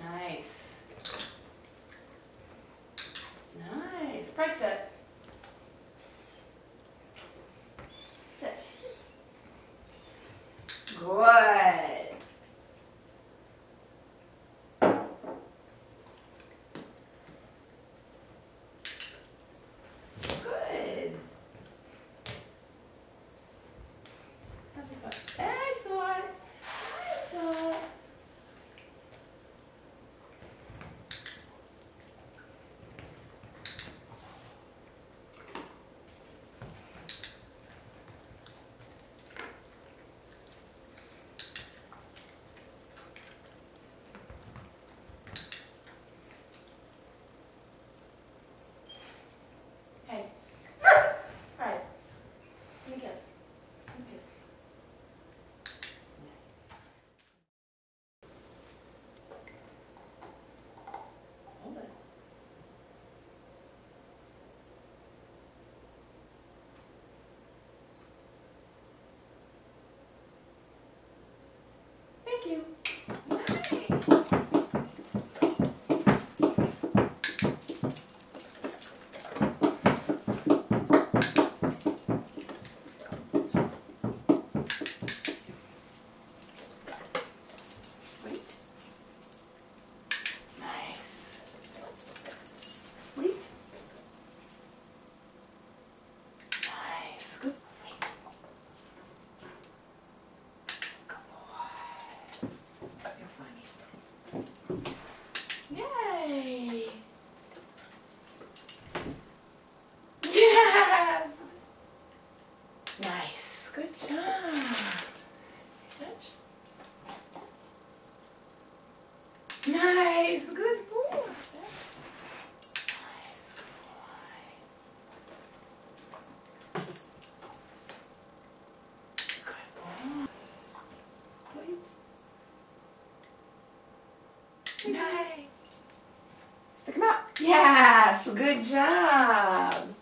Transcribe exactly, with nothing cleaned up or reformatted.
Nice. Nice. Right set. Sit. Good. Good. I saw it. I saw it. Hey. All right. Give me a kiss. Give me a kiss. Hold it. Thank you. Nice. Wait. Nice. Wait. Nice. Good. Good boy. You're funny. Yay. Yes. Nice. Good job. Touch. Nice. Good boy. Nice. Good boy. Good boy. Wait. Nice. Stick him out. Yes. Good job.